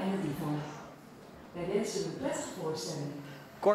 en de divan. Wij wensen u een prettige voorstelling. Cor.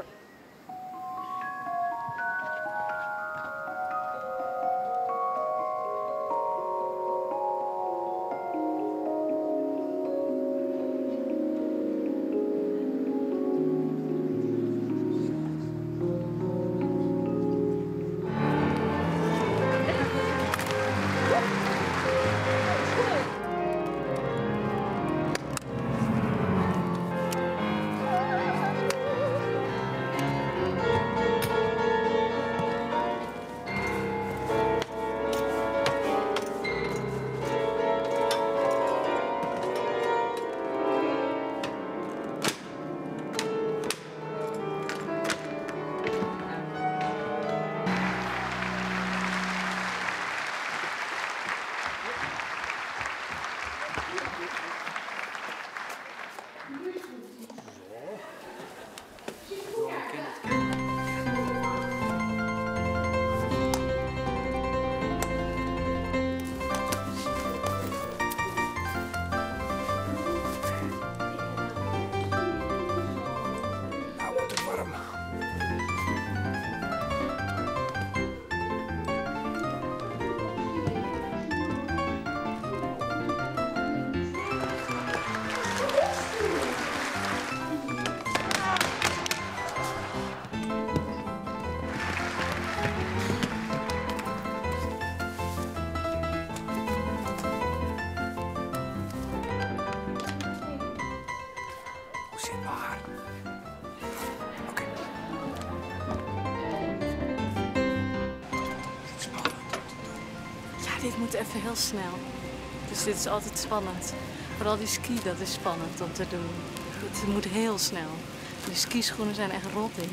Dit moet even heel snel. Dus dit is altijd spannend. Vooral die ski, dat is spannend om te doen. Het moet heel snel. Die skischoenen zijn echt rotting.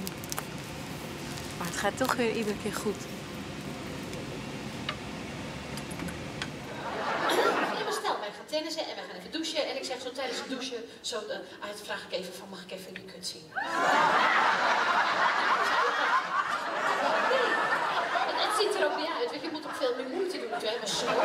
Maar het gaat toch weer iedere keer goed. Ja, maar stel, wij gaan tennissen en wij gaan even douchen. En ik zeg zo tijdens het douchen, vraag ik even van, mag ik even die kut zien? Het ziet er ook niet uit, want je moet ook veel meer moeite doen. We hebben zo.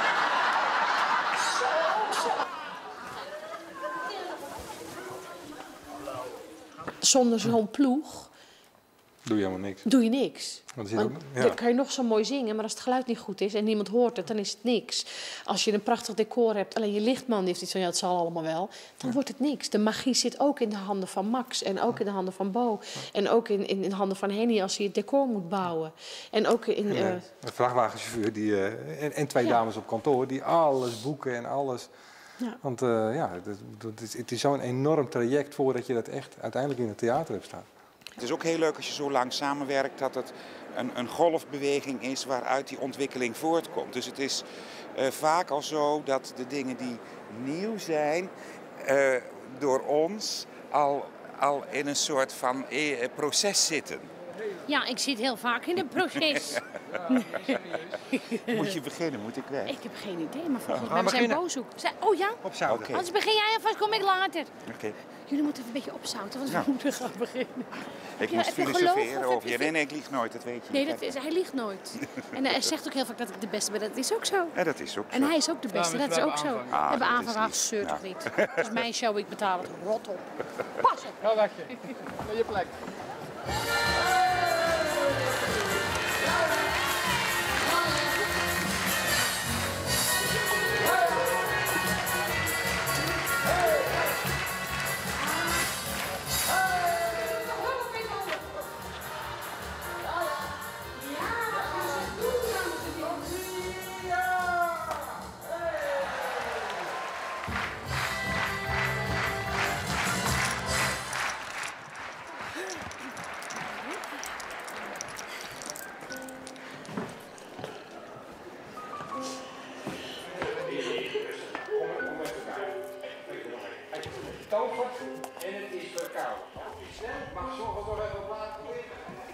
Zonder zo'n ploeg doe je helemaal niks. doe je niks. Want dan kan je nog zo mooi zingen, maar als het geluid niet goed is en niemand hoort het, dan is het niks. Als je een prachtig decor hebt, alleen je lichtman heeft iets van, ja, het zal allemaal wel, dan wordt het niks. De magie zit ook in de handen van Max en ook in de handen van Bo. En ook in de handen van Henny als hij het decor moet bouwen. En ook in... een vrachtwagenchauffeur en twee dames op kantoor die alles boeken en alles. Ja. Want het is zo'n enorm traject voordat je dat echt uiteindelijk in het theater hebt staan. Het is ook heel leuk als je zo lang samenwerkt dat het een golfbeweging is waaruit die ontwikkeling voortkomt. Dus het is vaak al zo dat de dingen die nieuw zijn door ons al in een soort van proces zitten. Ja, ik zit heel vaak in een proces. Moet je beginnen? Moet ik weg? Ik heb geen idee, maar volgens mij zijn boos ook. Oh ja? Opzouten. Okay. Anders begin jij alvast, kom ik later. Okay. Jullie moeten even een beetje opzouten, want we moeten gaan beginnen. Ik moest filosoferen over je. Nee, ik lieg nooit, dat weet je. Nee, hij liegt nooit. En hij zegt ook heel vaak dat ik de beste ben. Dat is ook zo. Ja, dat is ook zo. En hij is ook de beste, dat is ook zo. We hebben aanvangen, zeurt toch niet. Dat is mijn show, ik betaal het rot op. Pas op. Ga weg je. Naar je plek. En het is verkouden. Mag zorgen dat we even laten liggen.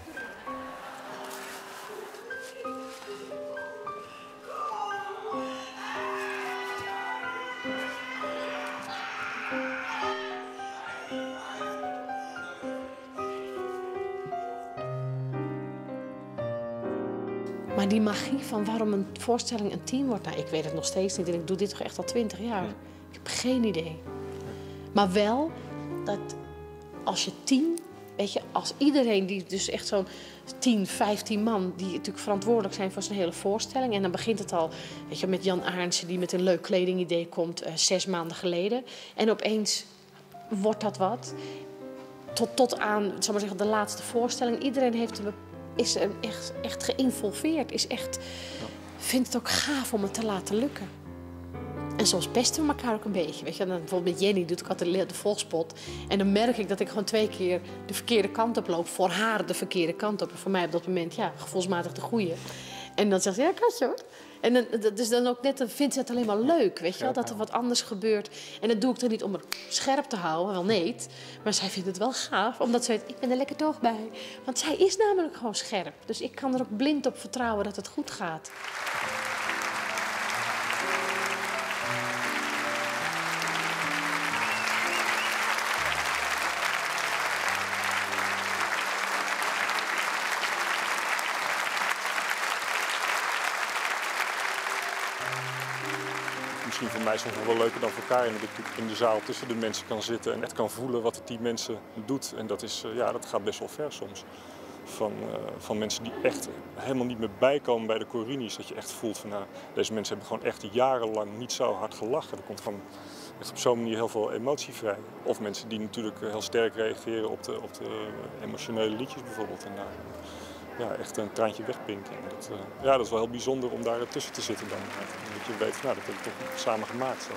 Maar die magie van waarom een voorstelling een team wordt, nou, ik weet het nog steeds niet. En ik doe dit toch echt al 20 jaar. Ik heb geen idee. Maar wel dat als je 10, weet je, als iedereen die dus echt zo'n 10, 15 man die natuurlijk verantwoordelijk zijn voor zijn hele voorstelling. En dan begint het al, weet je, met Jan Arendsen die met een leuk kledingidee komt 6 maanden geleden. En opeens wordt dat wat. Tot aan, zal maar zeggen, de laatste voorstelling. Iedereen is echt geïnvolveerd. Vindt het ook gaaf om het te laten lukken. En soms pesten we elkaar ook een beetje. Weet je? Dan, bijvoorbeeld met Jenny doet ik altijd de volgspot. En dan merk ik dat ik gewoon 2 keer de verkeerde kant op loop. Voor haar de verkeerde kant op. En voor mij op dat moment, ja, gevoelsmatig de goede. En dan zegt ze, ja, katje hoor. En dan ook net, dan vindt ze het alleen maar leuk, weet je wel, dat er wat anders gebeurt. En dat doe ik er niet om het scherp te houden, wel nee. Maar zij vindt het wel gaaf, omdat ze weet, ik ben er lekker toch bij. Want zij is namelijk gewoon scherp. Dus ik kan er ook blind op vertrouwen dat het goed gaat. Misschien voor mij soms nog wel leuker dan voor Karin, dat ik in de zaal tussen de mensen kan zitten en echt kan voelen wat het die mensen doet. En dat, dat gaat best wel ver soms. Van mensen die echt helemaal niet meer bijkomen bij de Corinis. Dat je echt voelt van, nou, deze mensen hebben gewoon echt jarenlang niet zo hard gelachen. Er komt gewoon echt op zo'n manier heel veel emotie vrij. Of mensen die natuurlijk heel sterk reageren op de emotionele liedjes bijvoorbeeld. En daar echt een traantje wegpinken. Dat is wel heel bijzonder om daar tussen te zitten dan. Dat je weet, nou, dat heb ik toch samen gemaakt. Zo.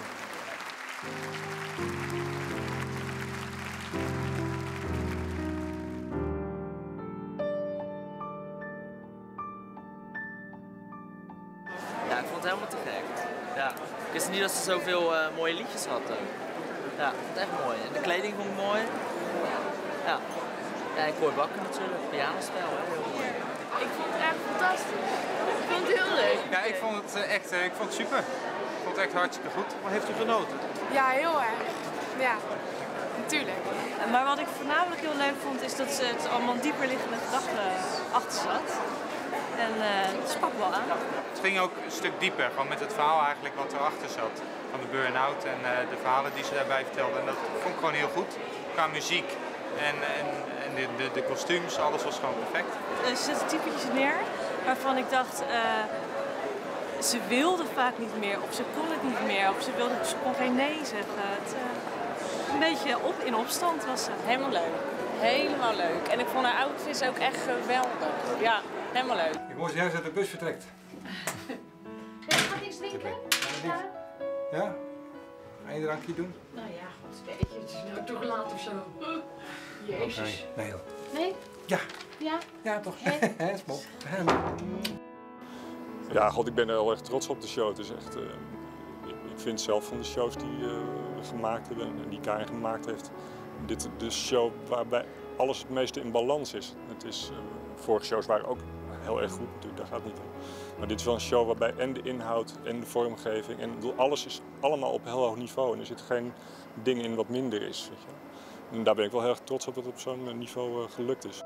Ja, ik vond het helemaal te gek. Ja. Ik wist niet dat ze zoveel mooie liedjes hadden. Ja, ik vond het echt mooi. En de kleding vond ik mooi. Ja. Ja, en Cor Bakker natuurlijk, pianospel, hè, heel mooi. Ik vond het echt fantastisch. Ik vond het heel leuk. Ja, ik vond het super. Ik vond het echt hartstikke goed. Maar heeft u genoten? Ja, heel erg. Ja, natuurlijk. Maar wat ik voornamelijk heel leuk vond, is dat het allemaal dieperliggende gedachten achter zat. En dat sprak wel aan. Het ging ook een stuk dieper, gewoon met het verhaal eigenlijk wat erachter zat. Van de burn-out en de verhalen die ze daarbij vertelden. En dat vond ik gewoon heel goed. Qua muziek en de kostuums, alles was gewoon perfect. Ze zetten typetjes neer waarvan ik dacht, ze wilde vaak niet meer, of ze kon het niet meer, of ze kon geen nee zeggen. Een beetje in opstand was ze. Helemaal leuk. Helemaal leuk. En ik vond haar outfits ook echt geweldig. Ja, helemaal leuk. Ik hoor juist dat de bus vertrekt. Je gaat niks drinken? Ja? Ga je een drankje doen? Nou ja, god, weet je, het is nou toch laat of zo. Jezus. Okay. Nee hoor. Nee? Ja. Ja? Ja, toch? Hè? Smop. Ja, god, ik ben er heel erg trots op de show. Het is echt, ik vind zelf van de shows die gemaakt hebben en die Karin gemaakt heeft, dit de show waarbij alles het meeste in balans is. Het is vorige shows waren ook heel erg goed natuurlijk, daar gaat het niet om. Maar dit is wel een show waarbij en de inhoud en de vormgeving en alles is allemaal op heel hoog niveau. En er zit geen ding in wat minder is. Weet je. En daar ben ik wel heel erg trots op dat het op zo'n niveau gelukt is.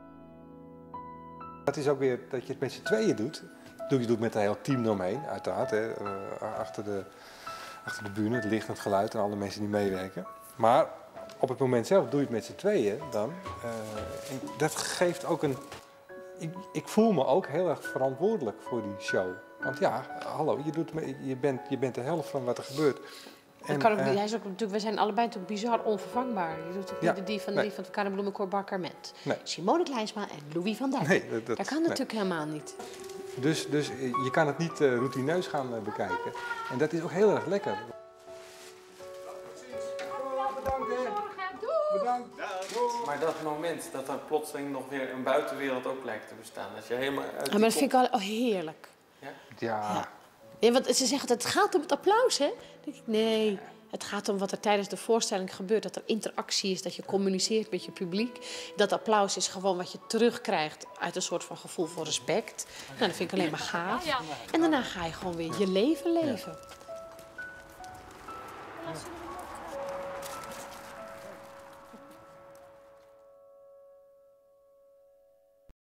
Het is ook weer dat je het met z'n tweeën doet. Je doet met een heel team eromheen, uiteraard. Hè. Achter de bühne, het licht, het geluid en alle mensen die meewerken. Maar op het moment zelf doe je het met z'n tweeën dan. En dat geeft ook een... Ik voel me ook heel erg verantwoordelijk voor die show. Want ja, hallo, je bent de helft van wat er gebeurt. En, hij is ook natuurlijk, we zijn allebei natuurlijk bizar onvervangbaar. Je doet ook niet die van Karin Bloemen, Cor Bakker met Simone Kleinsma en Louis van Dijk. Nee, dat kan natuurlijk helemaal niet. Dus je kan het niet routineus gaan bekijken. En dat is ook heel erg lekker. Bedankt. Maar dat moment dat er plotseling nog weer een buitenwereld ook blijkt te bestaan. Dat je helemaal uit maar dat vind ik wel heerlijk. Ja. Ja, want ze zeggen dat het gaat om het applaus, hè? Dan denk ik, nee. Het gaat om wat er tijdens de voorstelling gebeurt. Dat er interactie is, dat je communiceert met je publiek. Dat applaus is gewoon wat je terugkrijgt uit een soort van gevoel voor respect. Nou, dat vind ik alleen maar gaaf. En daarna ga je gewoon weer je leven leven.